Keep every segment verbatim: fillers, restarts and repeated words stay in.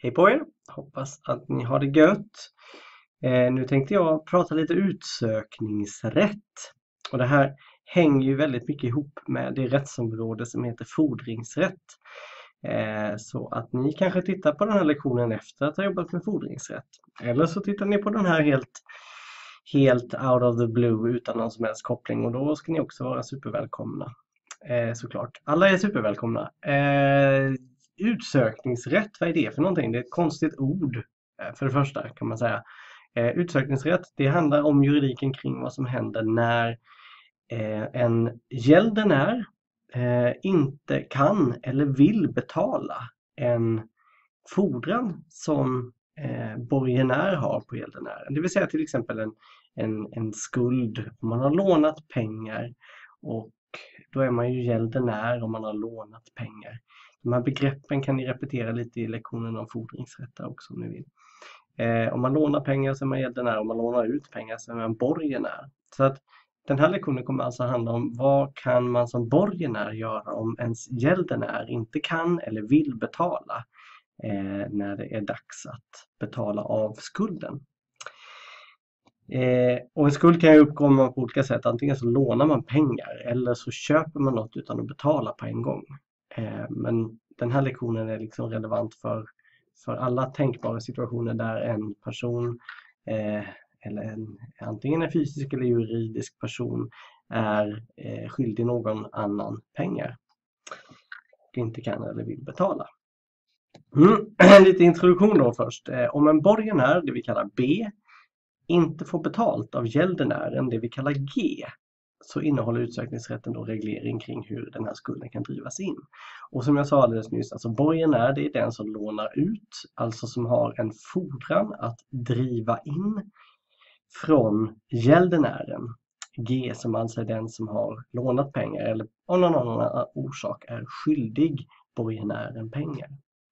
Hej på er! Hoppas att ni har det gött. Eh, nu tänkte jag prata lite utsökningsrätt. Och det här hänger ju väldigt mycket ihop med det rättsområde som heter fordringsrätt. Eh, så att ni kanske tittar på den här lektionen efter att ha jobbat med fordringsrätt. Eller så tittar ni på den här helt, helt out of the blue utan någon som helst koppling. Och då ska ni också vara supervälkomna. Eh, såklart. Alla är supervälkomna. Eh, utsökningsrätt, vad är det för någonting? Det är ett konstigt ord eh, för det första kan man säga. Eh, utsökningsrätt, det handlar om juridiken kring vad som händer när eh, en gäldenär eh, inte kan eller vill betala en fordran som eh, borgenär har på gäldenären. Det vill säga till exempel en, en, en skuld om man har lånat pengar och då är man ju gäldenär om man har lånat pengar. De här begreppen kan ni repetera lite i lektionen om fordringsrätt också om ni vill. Eh, om man lånar pengar så är man gäldenär, om man lånar ut pengar så är man borgenär. Så att den här lektionen kommer alltså handla om vad kan man som borgenär göra om ens gäldenär inte kan eller vill betala eh, när det är dags att betala av skulden. Eh, och en skuld kan ju uppkomma på olika sätt. Antingen så lånar man pengar eller så köper man något utan att betala på en gång. Eh, men den här lektionen är liksom relevant för, för alla tänkbara situationer där en person eh, eller en, antingen en fysisk eller juridisk person är eh, skyldig någon annan pengar och inte kan eller vill betala. Mm. Lite introduktion då först. Eh, om en borgenär, det vi kallar B, inte får betalt av gäldenären, det vi kallar G, så innehåller utsökningsrätten då reglering kring hur den här skulden kan drivas in. Och som jag sa alldeles nyss, alltså borgenär det är den som lånar ut, alltså som har en fordran att driva in från gäldenären. G som alltså är den som har lånat pengar eller av någon annan orsak är skyldig borgenären pengar.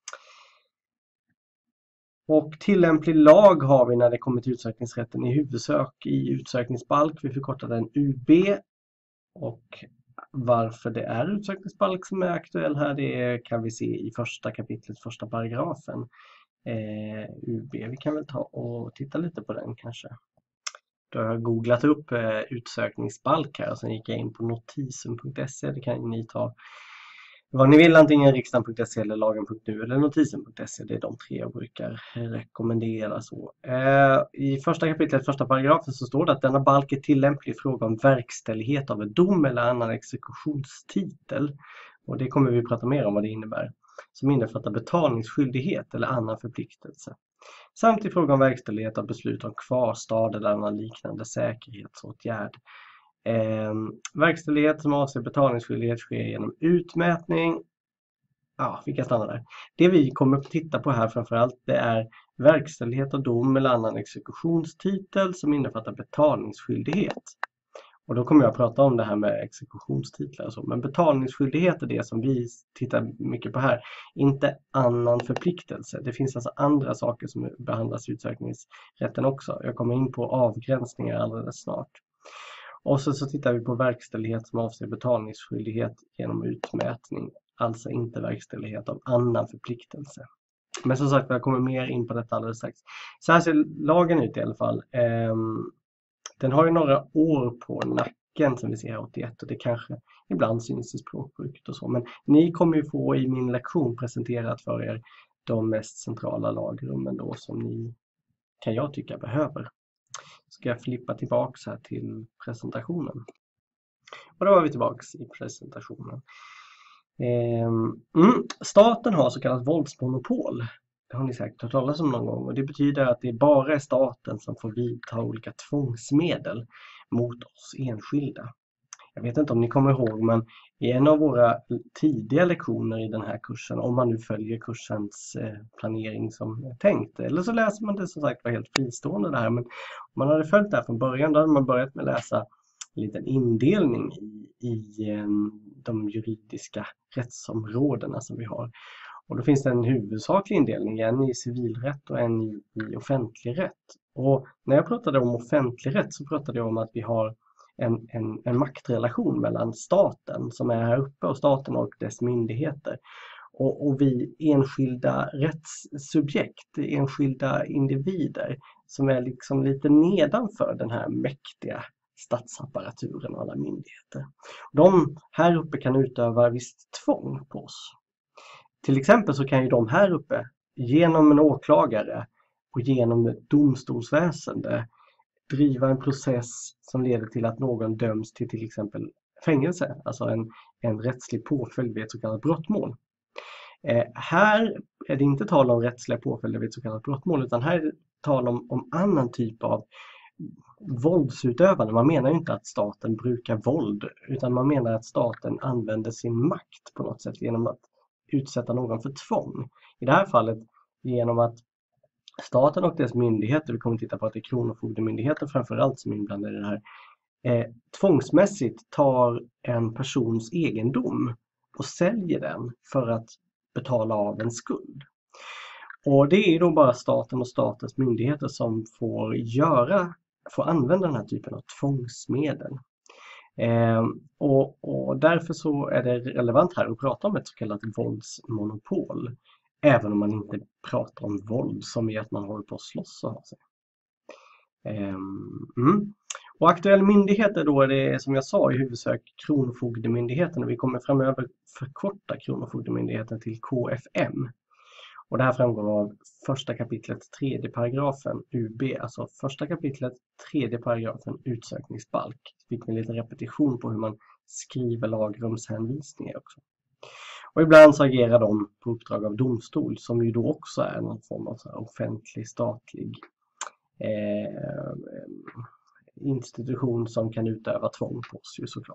Och tillämplig lag har vi när det kommer till utsökningsrätten i huvudsak i utsökningsbalk. Vi förkortar den U B. Och varför det är utsökningsbalk som är aktuell här, det kan vi se i första kapitlet, första paragrafen. Eh, U B, vi kan väl ta och titta lite på den kanske. Då har jag googlat upp eh, utsökningsbalk här och sen gick jag in på notisen punkt se. Det kan ni ta vad ni vill, antingen riksdagen punkt se eller lagen punkt nu eller notisen punkt se. Det är de tre jag brukar rekommendera. Så. Eh, I första kapitlet, första paragrafen så står det att denna balk är tillämplig i fråga om verkställighet av en dom eller annan exekutionstitel. Och det kommer vi prata mer om vad det innebär. Som innefattar betalningsskyldighet eller annan förpliktelse. Samt i fråga om verkställighet av beslut om kvarstad eller annan liknande säkerhetsåtgärd. Eh, verkställighet som avser betalningsskyldighet sker genom utmätning. Ja, vi kan stanna där. Det vi kommer att titta på här framförallt det är verkställighet av dom eller annan exekutionstitel som innefattar betalningsskyldighet. Och då kommer jag att prata om det här med exekutionstitlar och så. Men betalningsskyldighet är det som vi tittar mycket på här. Inte annan förpliktelse. Det finns alltså andra saker som behandlas i utsökningsrätten också. Jag kommer in på avgränsningar alldeles snart. Och så, så tittar vi på verkställighet som avser betalningsskyldighet genom utmätning. Alltså inte verkställighet av annan förpliktelse. Men som sagt, jag kommer mer in på detta alldeles strax. Så här ser lagen ut i alla fall. Ehm, den har ju några år på nacken som vi ser här åttioett. Och det kanske ibland syns i språkbruket och så. Men ni kommer ju få i min lektion presenterat för er de mest centrala lagrummen då som ni kan jag tycka behöver. Ska jag flippa tillbaks här till presentationen. Och då var vi tillbaks i presentationen. Ehm, mm, staten har så kallat våldsmonopol. Det har ni säkert hört talas om någon gång. Och det betyder att det bara är staten som får vidta olika tvångsmedel mot oss enskilda. Jag vet inte om ni kommer ihåg, men i en av våra tidiga lektioner i den här kursen, om man nu följer kursens planering som tänkt, eller så läser man det som sagt var helt fristående där, men om man hade följt det här från början, då hade man börjat med att läsa en liten indelning i, i de juridiska rättsområdena som vi har. Och då finns det en huvudsaklig indelning, en i civilrätt och en i, i offentlig rätt. Och när jag pratade om offentlig rätt så pratade jag om att vi har En, en, en maktrelation mellan staten som är här uppe och staten och dess myndigheter. och, och vi enskilda rättssubjekt, enskilda individer som är liksom lite nedanför den här mäktiga statsapparaturen och alla myndigheter. De här uppe kan utöva visst tvång på oss. Till exempel så kan ju de här uppe genom en åklagare och genom ett domstolsväsende driva en process som leder till att någon döms till till exempel fängelse, alltså en, en rättslig påföljd vid ett så kallat brottmål. Eh, här är det inte tal om rättsliga påföljder vid ett så kallat brottmål, utan här är det tal om, om annan typ av våldsutövande. Man menar ju inte att staten brukar våld, utan man menar att staten använder sin makt på något sätt genom att utsätta någon för tvång. I det här fallet genom att staten och dess myndigheter, vi kommer att titta på att det är kronofogdemyndigheter framförallt som är inblandade i det här, eh, tvångsmässigt tar en persons egendom och säljer den för att betala av en skuld. Och det är då bara staten och statens myndigheter som får göra, får använda den här typen av tvångsmedel. Eh, och, och därför så är det relevant här att prata om ett så kallat våldsmonopol. Även om man inte pratar om våld som är att man håller på att slåss och ha sig. Eh, mm. Och aktuell myndighet är då det som jag sa i huvudsak Kronofogdemyndigheten, och vi kommer framöver förkorta Kronofogdemyndigheten till K F M. Och det här framgår av första kapitlet tredje paragrafen U B, alltså första kapitlet tredje paragrafen utsökningsbalk. Fick vi lite repetition på hur man skriver lagrumshänvisningar också. Och ibland så agerar de på uppdrag av domstol, som ju då också är någon form av så här offentlig statlig eh, institution som kan utöva tvång på oss ju såklart.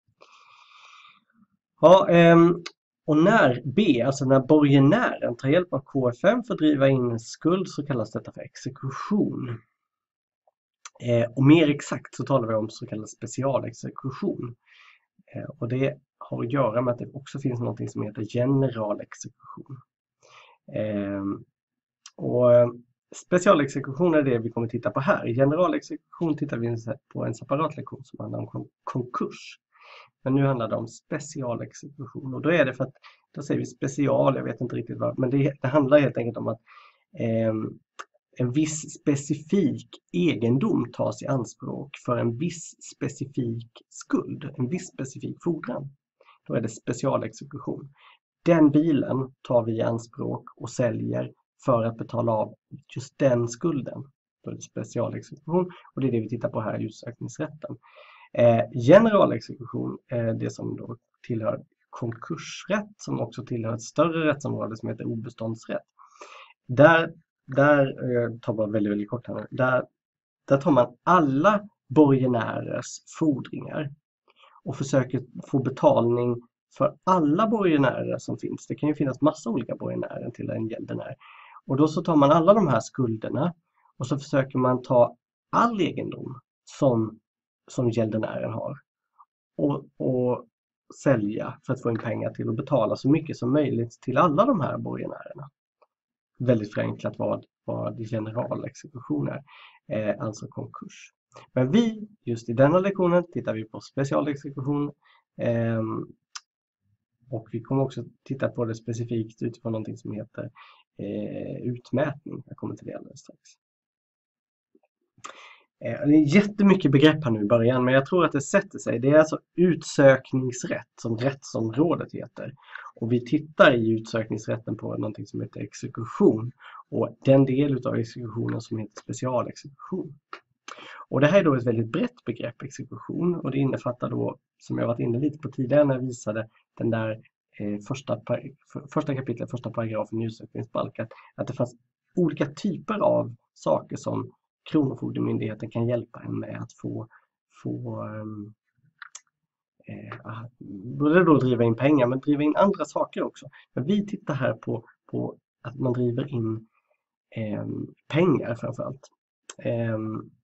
Ja, eh, och när B, alltså när borgenären tar hjälp av K F M för att driva in en skuld, så kallas detta för exekution. Eh, och mer exakt så talar vi om så kallad specialexekution. Eh, och det har att göra med att det också finns något som heter generalexekution. Eh, och specialexekution är det vi kommer att titta på här. I generalexekution tittar vi på en separat lektion som handlar om konkurs. Men nu handlar det om specialexekution, och då är det för att, då säger vi special, jag vet inte riktigt vad, men det, det handlar helt enkelt om att eh, en viss specifik egendom tas i anspråk för en viss specifik skuld, en viss specifik fordran. Då är det specialexekution. Den bilen tar vi i anspråk och säljer för att betala av just den skulden. Då är det specialexekution, och det är det vi tittar på här i utsökningsrätten. Eh, generalexekution är det som då tillhör konkursrätt, som också tillhör ett större rättsområde som heter obeståndsrätt. Där, där eh, tar man väldigt, väldigt kort här nu. Där, där tar man alla borgenärers fordringar och försöker få betalning för alla borgenärer som finns. Det kan ju finnas massa olika borgenärer till en gäldenär. Och då så tar man alla de här skulderna och så försöker man ta all egendom som som gäldenären har och, och sälja för att få in pengar till att betala så mycket som möjligt till alla de här borgenärerna. Väldigt förenklat vad, vad generalexekution är, eh, alltså konkurs. Men vi, just i denna lektionen, tittar vi på specialexekution eh, och vi kommer också titta på det specifikt utifrån någonting som heter eh, utmätning. Jag kommer till det alldeles strax. Det är jättemycket begrepp här nu i början, men jag tror att det sätter sig. Det är alltså utsökningsrätt som rättsområdet heter. Och vi tittar i utsökningsrätten på någonting som heter exekution. Och den del av exekutionen som heter specialexekution. Och det här är då ett väldigt brett begrepp, exekution. Och det innefattar då, som jag varit inne lite på tidigare när jag visade den där eh, första, första kapitlet, första paragrafen i utsökningsbalken, att det fanns olika typer av saker som Kronofogdemyndigheten kan hjälpa en med att få, få um, eh, både då driva in pengar, men driva in andra saker också. Men vi tittar här på, på att man driver in eh, pengar framförallt. Eh,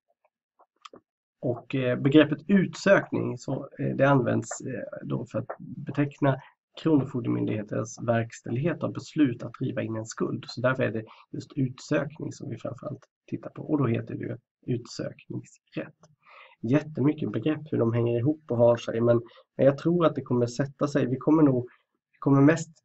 och eh, begreppet utsökning, så eh, det används eh, då för att beteckna Kronofogdemyndighetens verkställighet av beslut att driva in en skuld. Så därför är det just utsökning som vi framförallt tittar på. Och då heter det utsökningsrätt. Jättemycket begrepp hur de hänger ihop och har sig. Men jag tror att det kommer sätta sig. Vi kommer nog vi kommer mest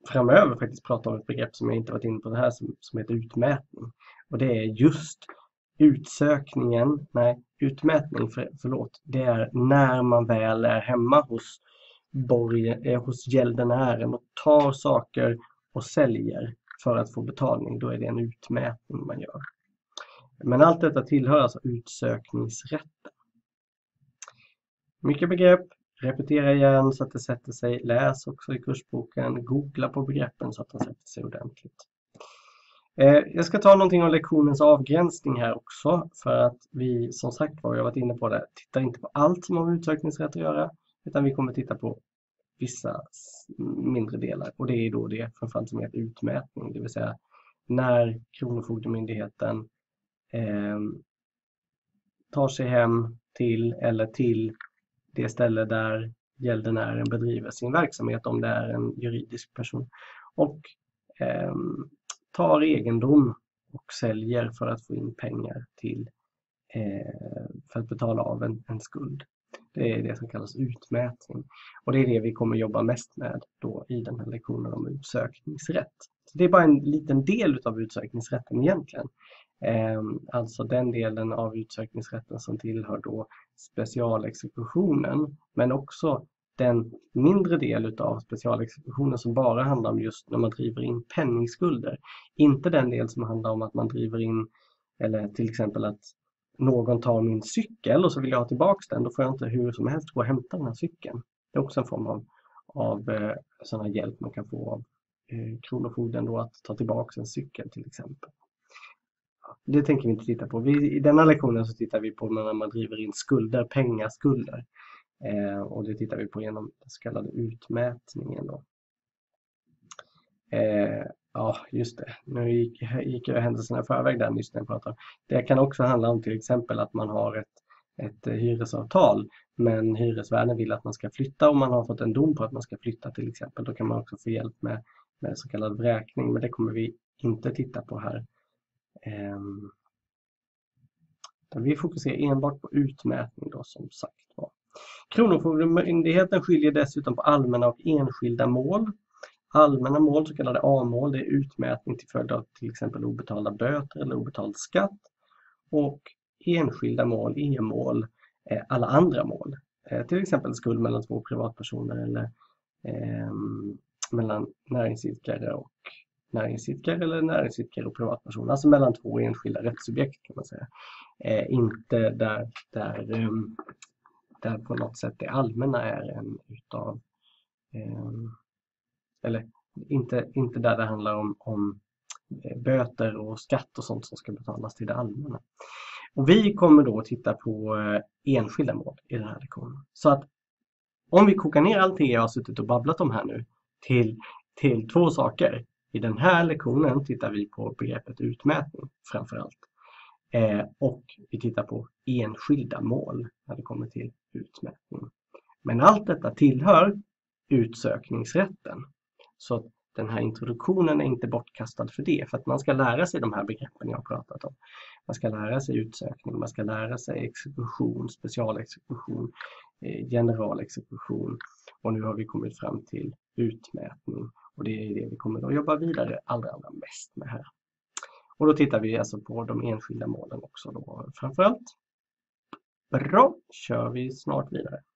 framöver faktiskt prata om ett begrepp som jag inte varit inne på det här som, som heter utmätning. Och det är just utsökningen, nej utmätning för, förlåt, det är när man väl är hemma hos, borgen, eh, hos gäldenären och tar saker och säljer för att få betalning. Då är det en utmätning man gör. Men allt detta tillhör alltså utsökningsrätten. Mycket begrepp. Repetera igen så att det sätter sig. Läs också i kursboken. Googla på begreppen så att de sätter sig ordentligt. Eh, jag ska ta någonting om lektionens avgränsning här också. För att vi som sagt var, jag har varit inne på det, tittar inte på allt som har med utsökningsrätt att göra. Utan vi kommer titta på vissa mindre delar. Och det är då det framförallt som heter utmätning. Det vill säga när Kronofogdemyndigheten eh, tar sig hem till eller till det ställe där gäldenären bedriver sin verksamhet, om det är en juridisk person, och eh, tar egendom och säljer för att få in pengar till eh, för att betala av en, en skuld. Det är det som kallas utmätning. Och det är det vi kommer jobba mest med då i den här lektionen om utsökningsrätt. Så det är bara en liten del av utsökningsrätten egentligen. Eh, alltså den delen av utsökningsrätten som tillhör då specialexekutionen, men också den mindre del av specialexekutionen som bara handlar om just när man driver in penningskulder. Inte den del som handlar om att man driver in, eller till exempel att någon tar min cykel och så vill jag ha tillbaka den, då får jag inte hur som helst gå och hämta den här cykeln. Det är också en form av, av eh, sån här hjälp man kan få av eh, Kronofogden då, att ta tillbaka en cykel till exempel. Det tänker vi inte titta på. Vi, i denna lektionen så tittar vi på när man driver in skulder, pengaskulder. Eh, och det tittar vi på genom den så kallade utmätningen då. Eh, ja, just det. Nu gick, gick jag händelserna i förväg där nyss när jag pratade. Det kan också handla om till exempel att man har ett, ett hyresavtal, men hyresvärden vill att man ska flytta och man har fått en dom på att man ska flytta till exempel. Då kan man också få hjälp med, med så kallad vräkning, men det kommer vi inte titta på här. Um, vi fokuserar enbart på utmätning då, som sagt var. Kronofogdemyndigheten skiljer dessutom på allmänna och enskilda mål. Allmänna mål, så kallade A-mål, det är utmätning till följd av till exempel obetalda böter eller obetald skatt. Och enskilda mål, E-mål, är alla andra mål. Eh, till exempel skuld mellan två privatpersoner eller eh, mellan näringsidkare och näringsidkare eller näringsidkare och privatpersoner. Alltså mellan två enskilda rättssubjekt kan man säga. Eh, inte där, där, um, där på något sätt det allmänna är en utav um, eller inte, inte där det handlar om, om böter och skatt och sånt som ska betalas till det allmänna. Och vi kommer då titta på enskilda mål i den här lektionen. Så att om vi kokar ner allt det jag har suttit och babblat om här nu till, till två saker. I den här lektionen tittar vi på begreppet utmätning framförallt. Eh, och vi tittar på enskilda mål när det kommer till utmätning. Men allt detta tillhör utsökningsrätten. Så den här introduktionen är inte bortkastad för det. För att man ska lära sig de här begreppen jag har pratat om. Man ska lära sig utsökning, man ska lära sig exekution, specialexekution, eh, generalexekution. Och nu har vi kommit fram till utmätning. Och det är det vi kommer att jobba vidare allra, allra mest med här. Och då tittar vi alltså på de enskilda målen också då framförallt. Bra, kör vi snart vidare.